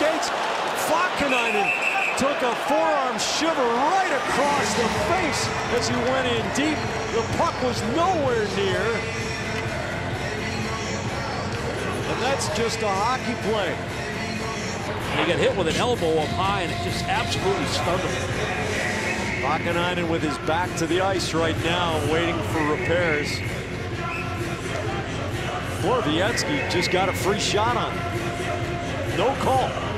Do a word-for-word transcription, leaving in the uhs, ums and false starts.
skates. Vaakanainen took a forearm shiver right across the face as he went in deep. The puck was nowhere near. And that's just a hockey play. He got hit with an elbow up high, and it just absolutely stunned him. Vaakanainen with his back to the ice right now, waiting for repairs. Borowiecki just got a free shot on him. No call.